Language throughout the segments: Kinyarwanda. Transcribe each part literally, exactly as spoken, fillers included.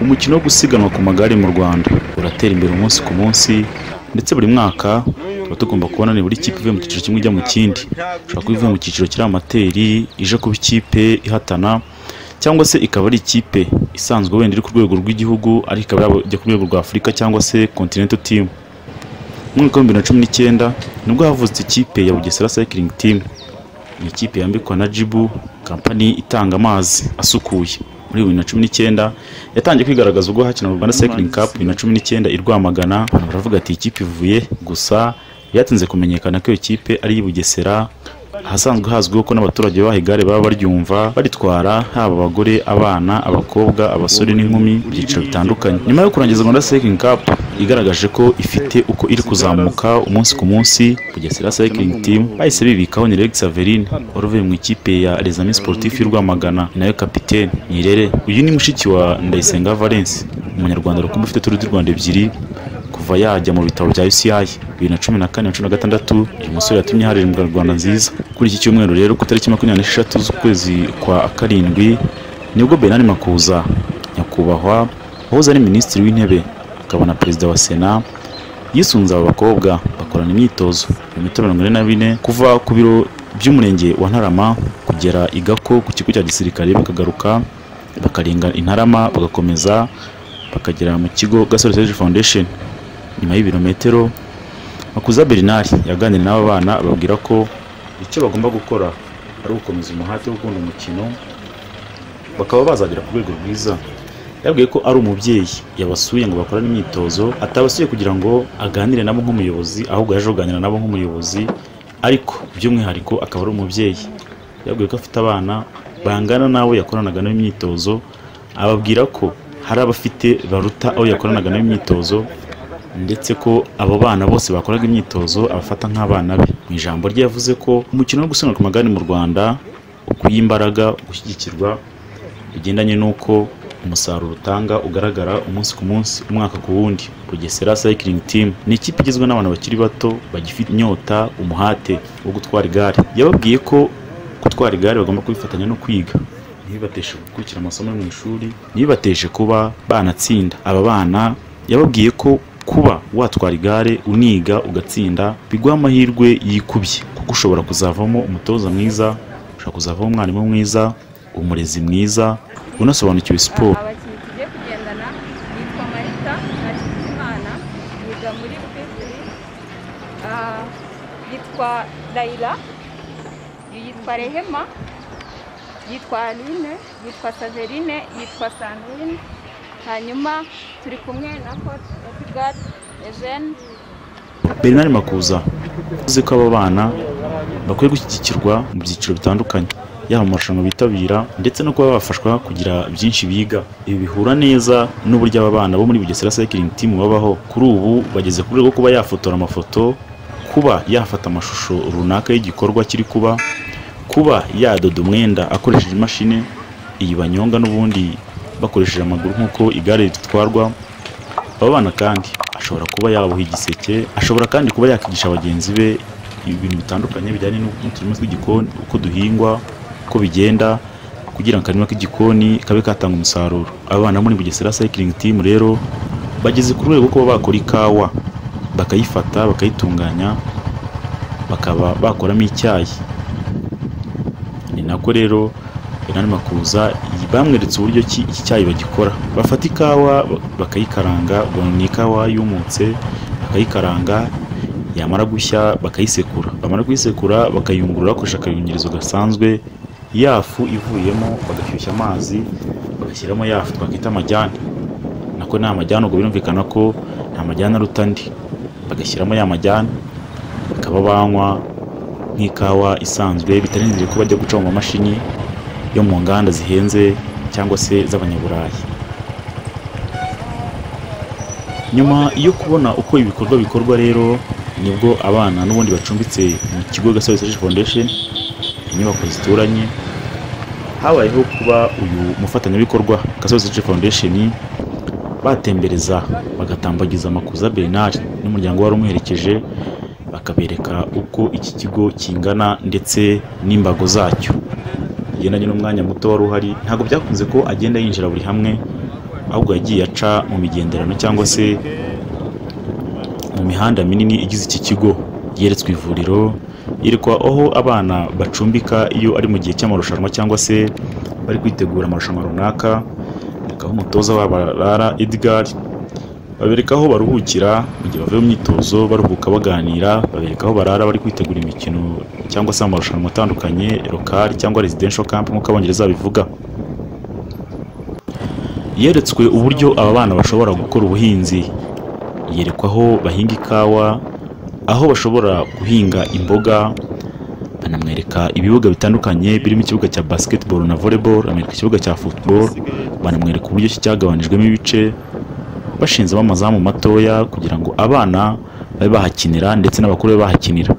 umukino wo gusiganwa ku magare mu Rwanda uratera imbere umunsi ku munsi, ndetse buri mwaka tuba tugomba kubona ni buri kipe ivuye mu cyiciro kimwe ijya mu kindi. Ushobora kuba ivuye mu cyiciro kiri amateri ije kuba ikipe ihatana, cyangwa se ikaba ari ikipe isanzwe wenda iri ku rwego rw'igihugu ariko ikaba yajya ku rwego rwa Afurika cyangwa se Continental Team. Mu mwaka wa bibiri na cumi n'icyenda nibwo havutse ikipe ya Bugesera Cycling Team. Ni ikipe yambikwa na Jibu, kampani itanga amazi asukuye. Muri bibiri na cumi n'icyenda yatangiye kwigaragaza ubwo hakina mu Rwanda Cycling Cup bibiri na cumi n'icyenda i Rwamagana. Baravuga ati ikipe ivuye, gusa yatinze kumenyekana ko iyo kipe ari y'Ubugesera, ahasanzwe hazwiho ko n'abaturage bahigare baba baryumva baritwara, haba abagore, abana, abakobwa, abasore n'inkumi mu byiciro bitandukanye. Nyuma yo kurangiza Rwanda Cycling Cup igaragaje ko ifite uko iri kuzamuka umunsi ku munsi, Bugesera Cycling Team bahise bibikaho ni Rex Aveline wari uvuye mu ikipe ya Les Amis Sportifs y'u Rwamagana, nayo kapitene Nirere. Uyu ni mushiki wa Ndayisenga Valence, umunyarwanda rukumbi ufite turu du Rwanda ebyiri kuva yajya mu bitaro bya U C I bibiri na cumi na kane na cumi na gatandatu. Uyu musore yatumye haririmbwa Rwanda nziza. Kuri iki cyumweru rero ku tariki makumyabiri n'eshatu z'ukwezi kwa karindwi nibwo Bernard Makuza nyakubahwa wahoze ari minisitiri w'intebe akaba na perezida wa Sena yisunze aba bakobwa bakorana imyitozo ibirometero mirongo ine na bine kuva ku biro by'umurenge wa Ntarama kugera i Gako ku kigo cya gisirikare, bakagaruka bakarenga Intarama bagakomeza bakagera mu kigo Gasore Serge Foundation. Nyuma y'ibirometero Makuza Bernard yaganiriye n'aba bana ababwira ko icyo bagomba gukora ari ugukomeza umuhate wo gukunda umukino bakaba bazagera ku rwego rwiza. Yabwiye ko ari umubyeyi yabasuye ngo bakorane imyitozo, atabasuye kugira ngo aganire nabo nk'umuyobozi, ahubwo yaje kuganira nabo nk'umuyobozi, ariko by'umwihariko akaba ari umubyeyi. Yabwiye ko afite abana bangana nawe yakoranaga nabo imyitozo, ababwira ko hari abafite baruta aho yakoranaga nabo imyitozo, ndetse ko abo bana bose bakoraga imyitozo abafata nk'abana be. Mu ijambo rye yavuze ko umukino wo gusiganwa ku magare mu Rwanda ukwiye imbaraga, gushyigikirwa bigendanye n'uko umusaruro utanga ugaragara umunsi ku munsi, umwaka ku wundi. Bugesera Cycling Team ni ikipe igizwe n'abantu bakiri bato bagifite inyota, umuhate wo gutwara igare. Yababwiye ko gutwara igare bagomba kubifatanya no kwiga, ntibibateshe gukurikira amasomo yo mu ishuri, ntibibateshe kuba banatsinda. Aba bana yababwiye ko kuba watwara igare uniga ugatsinda biguha amahirwe yikubye, kuko ushobora kuzavamo umutoza mwiza, ushobora kuzavamo umwarimu mwiza, umurezi mwiza, unasobanukiwe siporo. Abakinnyi tugiye kugendana yitwa Marita Hakizimana, yiga muri Petri, yitwa Laila, yitwa Rehema, yitwa Aline, yitwa Saverine, yitwa Sandrine. Hanyuma turi kumwe na coach Edgar Eugene. Bernard Makuza yavuze ko aba bana bakwiye gushyigikirwa mu byiciro bitandukanye, yaba mu marushanwa bitabira ndetse no kuba bafashwa kugira byinshi biga. Ibi bihura neza n'uburyo aba bana bo muri Bugesera Cycling Team babaho. Kuri ubu bageze ku rwego kuba yafotora amafoto, kuba yafata amashusho runaka y'igikorwa kiri kuba, kuba yadoda umwenda akoresheje imashini iyi banyonga n'ubundi bakoresheje amaguru nk'uko igare ritwarwa. Aba bana kandi ashobora kuba yaboha igiseke, ashobora kandi kuba yakigisha bagenzi be ibintu bitandukanye bijyanye n'uturimo tw'igikoni, uko duhingwa, uko bigenda, kugira ngo akarima k'igikoni kabe katanga umusaruro. Abana muri Bugesera Cycling Team rero bageze ku rwego kuba bakora ikawa, bakayifata bakayitunganya, bakaba bakoramo icyayi. Ni nako rero Bernard Makuza bamweretse uburyo ki iki cyayi bagikora. Bafata ikawa bakayikaranga, ni ikawa yumutse, bakayikaranga, yamara gushya bakayisekura, bamara kuyisekura bakayungurura bakoresha akayungirizo gasanzwe, yafu ivuyemo bagashyushya amazi bagashyiramo yafu twakita amajyane. Nako nta majyane, ubwo birumvikana ko nta majyane aruta andi. Bagashyiramo ya majyane bakaba banywa nk'ikawa isanzwe, bitarindiriye ko bajya guca mu mashini yo mu nganda zihenze cyangwa se z'abanyaburayi. Nyuma yo kubona uko ibikorwa bikorwa rero nibwo abana n'ubundi bacumbitse mu kigo Gasore Serge Foundation, inyubako zituranye, habayeho kuba uyu mufatanyabikorwa Gasore Serge Foundation batembereza bagatambagiza Makuza Bernard n'umuryango wari umuherekeje, bakabereka uko iki kigo kingana ndetse n'imbago zacyo. Bigendanye n'umwanya muto wari uhari, ntabwo byakunze ko agenda yinjira buri hamwe, ahubwo yagiye aca mu migenderano cyangwa se mu mihanda minini igize iki kigo. Yeretswe ivuriro, yerekwa aho abana bacumbika iyo ari mu gihe cy'amarushanwa cyangwa se bari kwitegura amarushanwa runaka, aho umutoza wabo arara Edgar, babereka aho baruhukira mu gihe bavuye mu myitozo baruhuka baganira, babereka aho barara bari kwitegura imikino cyangwa se amarushanwa atandukanye local cyangwa residential camp nk'uko abongereza bivuga. Yeretswe uburyo aba bana bashobora gukora ubuhinzi, yerekwa aho bahinga ikawa, aho bashobora guhinga imboga, banamwereka ibibuga bitandukanye birimo ikibuga cya basketball na volleyball, amwereka ikibuga cya football, banamwereka uburyo cyagabanijwemo ibice, bashinzemo amazamu matoya kugira ngo abana babe bahakinira ndetse n'abakuru babe bahakinira.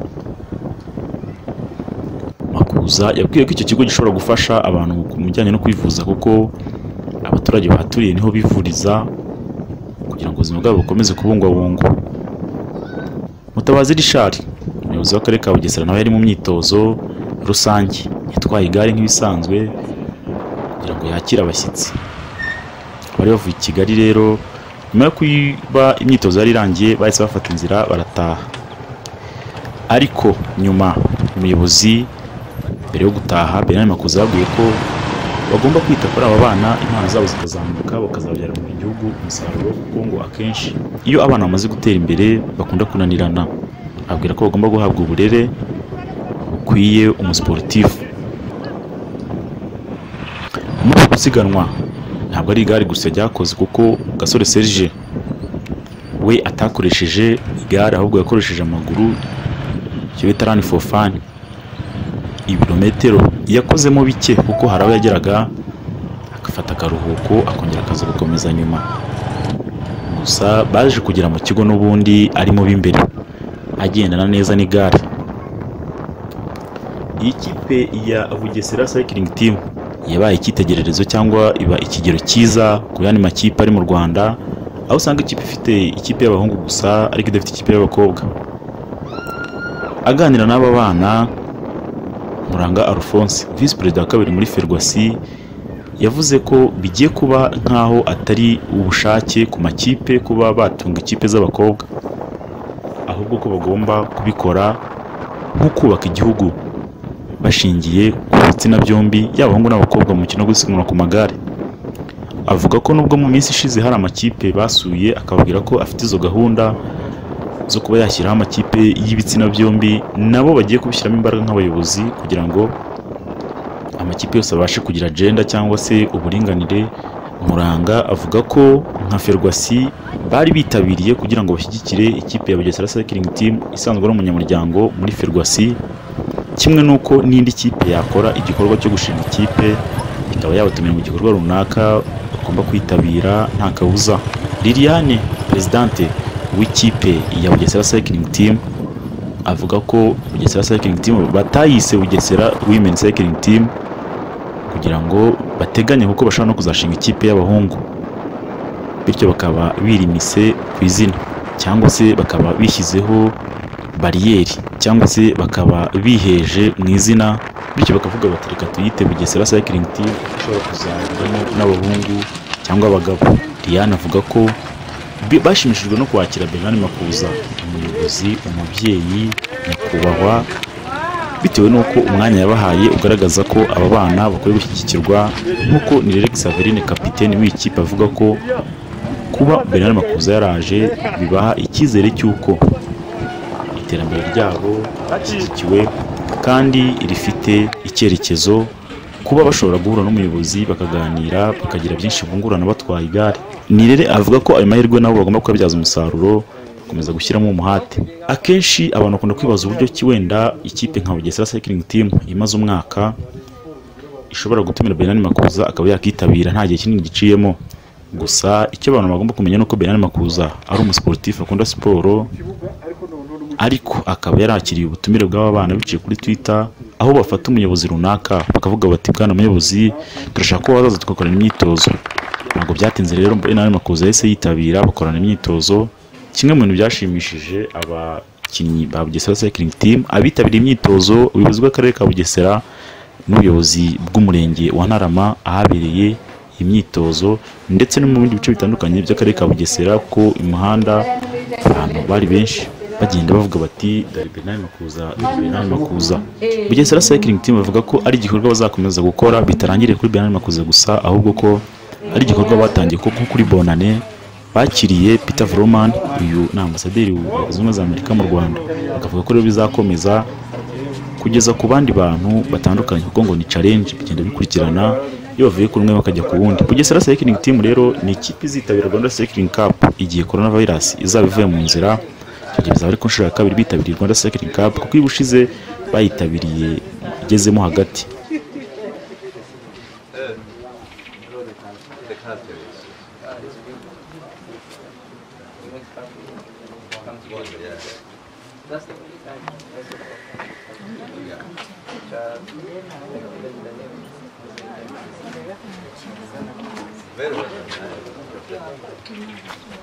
Makuza yabwiye ko icyo kigo gishobora gufasha abantu mu bijyanye no kwivuza kuko abaturage bahaturiye niho bivuriza kugira ngo ubuzima bwabo bukomeze kubungwabungwa. Mutabazi Richard, umuyobozi w'akarere ka Bugesera, nawe yari mu myitozo rusange, yatwaye igare nk'ibisanzwe kugira ngo yakire abashyitsi. Bari bavuye i Kigali rero, nyuma yo kuba imyitozo yari irangiye bahise bafata inzira barataha. Ariko nyuma umuyobozi mbere yo gutaha Bernard Makuza yabwiye ko bagomba kwita kuri aba bana, impano zabo zikazamuka bakazabyara mu gihugu umusaruro, kuko ngo akenshi iyo abana bamaze gutera imbere bakunda kunanirana. Abwira ko bagomba guhabwa uburere bukwiye umusportifu. Muri gusiganwa ntabwo ari igare gusa ryakoze, kuko Gasore Serge we atakoresheje igare ahubwo yakoresheje amaguru, icyo bita run for fun. Ibirometero yakozemo bike kuko hari aho yageraga agafata akaruhuko akongera akaza gukomeza nyuma. Gusa baje kugera mu kigo n'ubundi arimo b'imbere agendana neza n'igare. Iyi kipe ya Bugesera Cycling Team yabaye icyitegererezo cyangwa iba ikigero cyiza ku yandi makipe ari mu Rwanda, aho usanga ikipe ifite ikipe y'abahungu gusa ariko idafite ikipe y'abakobwa. Aganira n'aba bana, Muranga Alphonse, Vice Perezida wa kabiri muri Ferwacy, yavuze ko bigiye kuba nkaho atari ubushake ku makipe kuba batunga ikipe z'abakobwa, ahubwo ko bagomba kubikora nko kubaka igihugu bashingiye ku bitsina byombi, y'abahungu n'abakobwa mu mukino wo gusiganwa ku magare. Avuga ko nubwo mu minsi ishize hari amakipe basuye akababwira ko afite izo gahunda zo kuba yashyiraho amakipe y'ibitsina byombi, nabo bagiye kubishyiramo imbaraga nk'abayobozi kugira ngo amakipe yose abashe kugira agenda cyangwa se uburinganire. Muranga avuga ko nka Ferwacy bari bitabiriye kugira ngo bashyigikire ikipe ya Bugesera Cycling Team isanzwe ari umunyamuryango muri Ferwacy, kimwe nuko n'indi kipe yakora igikorwa cyo gushinga ikipe ikaba yabatumira mu gikorwa runaka bagomba kwitabira nta kabuza. Liliane, Presidente w'ikipe ya Bugesera Cycling Team, avuga ko Bugesera Cycling Team batayise Bugesera Women Cycling Team kugira ngo bateganye kuko bashobora no kuzashinga ikipe y'abahungu, bityo bakaba birimise ku izina cyangwa se bakaba bishyizeho bariyeri cyangwa se bakaba biheje mu izina, bityo bakavuga bati reka tuyite Bugesera Cycling Team ishobora kuzajyamo n'abahungu cyangwa abagabo. Diane avuga ko bashimishijwe no kwakira Bernard Makuza, umuyobozi, umubyeyi nyakubahwa, bitewe n'uko umwanya yabahaye ugaragaza ko aba bana bakwiye gushyigikirwa, nk'uko Nirere Xaverine kapiteni w'ikipe avuga ko kuba Bernard Makuza yaraje bibaha icyizere cy'uko iterambere ryabo rishyigikiwe kandi rifite icyerekezo, kuba bashobora guhura n'umuyobozi bakaganira bakagira byinshi bungurana batwaye igare. Nirere avuga ko ayo mahirwe nabo bagomba kubyaza umusaruro, bakomeza gushyiramo umuhate. Akenshi abantu bakunda kwibaza uburyo ki wenda ikipe nka Bugesera Cycling Team imaze umwaka ishobora gutumira Bernard Makuza akaba yakitabira nta gihe kinini giciyemo. Gusa icyo abantu bagomba kumenya nuko Bernard Makuza ari umusportif akunda siporo, ariko akaba yarakiriye ubutumire bw'aba bana biciye kuri Twitter, aho bafata umuyobozi runaka bakavuga bati bwana muyobozi turashaka ko wazaza tugakorana imyitozo. Ntabwo byatinze rero Bernard Makuza yese yitabira bakorana imyitozo. Kimwe mu bintu byashimishije abakinnyi ba Bugesera Cycling Team, abitabiriye imyitozo, ubuyobozi bw'akarere ka Bugesera n'ubuyobozi bw'umurenge wa Ntarama ahabereye imyitozo ndetse no mu bindi bice bitandukanye by'akarere ka Bugesera, ko imihanda abantu bari benshi bagenda bavuga bati dore Bernard Makuza, dore Bernard Makuza. Bugesera Cycling Team bavuga ko ari igikorwa bazakomeza gukora bitarangiriye kuri Bernard Makuza gusa, ahubwo ko ari igikorwa batangiye ko kuri Bonane bakiriye Peter Vroman, uyu ni ambasaderi wa Zunze Ubumwe za Amerika mu Rwanda. Bakavuga ko rero bizakomeza kugeza ku bandi bantu batandukanye, kuko ngo ni challenge bigenda bikurikirana iyo bavuye kuri umwe bakajya ku wundi. Bugesera Cycling Team rero ni ikipe izitabira Rwanda Cycling Cup igihe coronavirus izaba ivuye mu nzira. Bizaba ari ku nshuro ya kabiri bitabiriye Rwanda Cycling Cup, kuko ibushize bayitabiriye igezemo hagati. Very well.